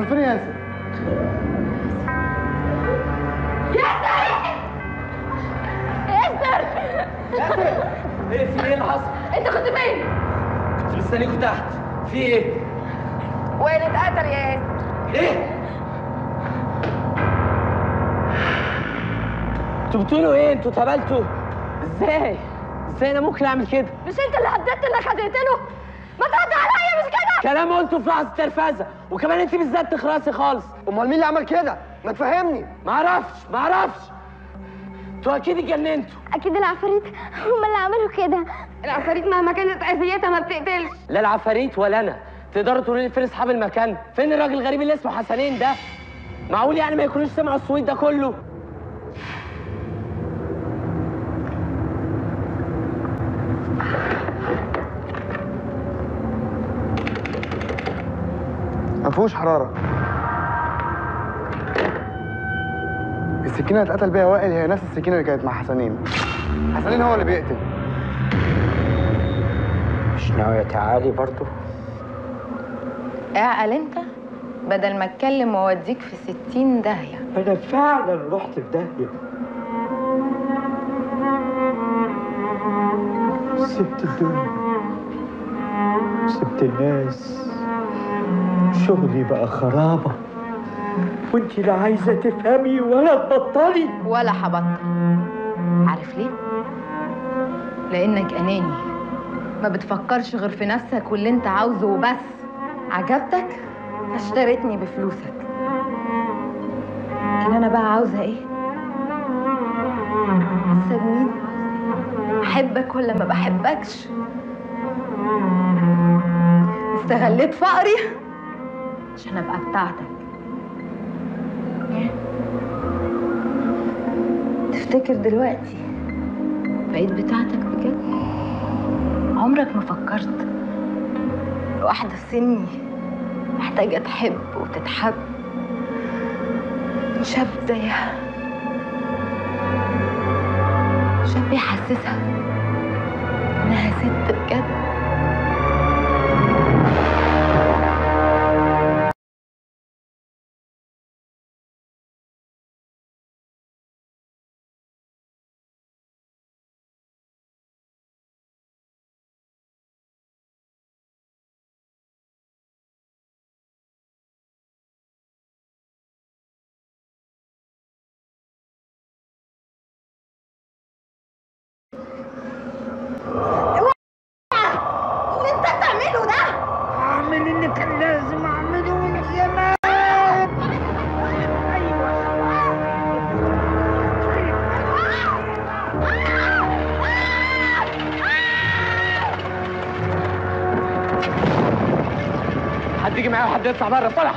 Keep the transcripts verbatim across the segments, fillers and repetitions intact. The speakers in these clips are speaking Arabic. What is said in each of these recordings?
امال فين ياسر؟ ياسر! ياسر! ياسر! ايه في ايه اللي حصل؟ انت كنت فين؟ كنت مستنيكوا تحت. في ايه؟ وائل اتقتل يا ياسر. ايه؟ انتوا بتقولوا ايه؟ انتوا اتهبلتوا؟ ازاي؟ ازاي انا ممكن اعمل كده؟ مش انت اللي هددت انك هتقتله؟ ما ترد عليا مش كده؟ كلام قلته في لحظه ترفزه، وكمان انت بالذات تخرسي خالص. امال مين اللي عمل كده؟ ما تفهمني. ما اعرفش ما اعرفش انتوا اكيد اتجننتوا. اكيد العفاريت هم اللي عملوا كده. العفاريت مهما كانت اذيتها ما بتقتلش. لا العفاريت ولا انا. تقدروا تقولوا لي فين اصحاب المكان؟ فين الراجل الغريب اللي اسمه حسنين ده؟ معقول يعني ما يكونوش سمعوا الصويت ده كله؟ ما فيهوش حراره. السكينه اللي اتقتل بيها وائل هي نفس السكينه اللي كانت مع حسنين. حسنين هو اللي بيقتل. مش ناوية تعالي برضو؟ اعقل انت بدل ما اتكلم واوديك في ستين داهية. أنا فعلا رحت في داهية. سبت الدنيا، سبت الناس، شغلي بقى خرابة، وانتي لا عايزة تفهمي ولا تبطلي. ولا هبطل. عارف ليه؟ لأنك أناني، ما بتفكرش غير في نفسك واللي انت عاوزه وبس. عجبتك؟ فاشتريتني بفلوسك. لكن أنا بقى عاوزة إيه؟ حاسة بمين؟ أحبك ولا ما بحبكش؟ استغليت فقري عشان أبقى بتاعتك. تفتكر دلوقتي بقيت بتاعتك بجد؟ عمرك ما فكرت واحدة في سني محتاجة تحب وتتحب شاب زيها، شاب يحسسها إنها ست بجد. حد يجي معايا وحد يطلع بره. طلع.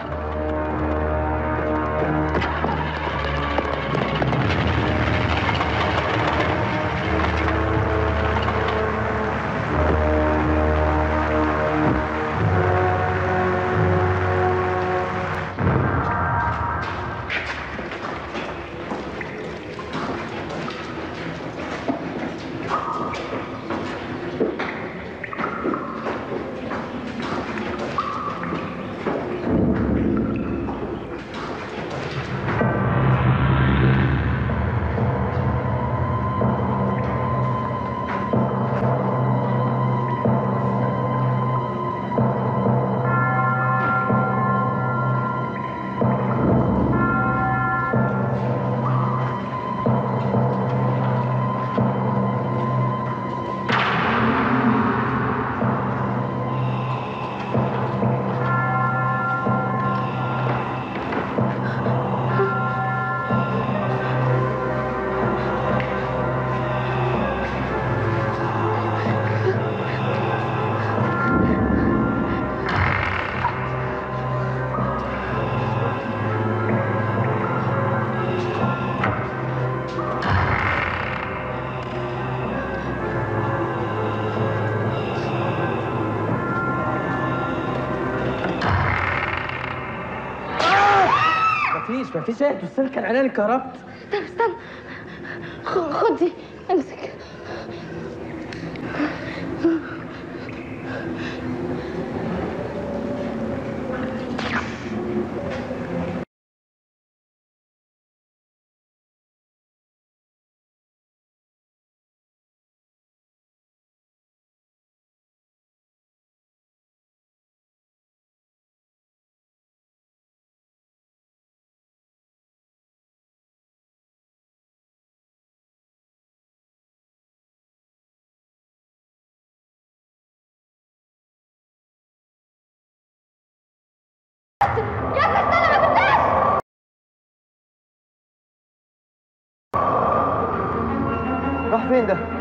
مفيش مفيش ايه؟ السلك كان عيناني اتكهربت. طب استنى، خد دي امسك. فين ده؟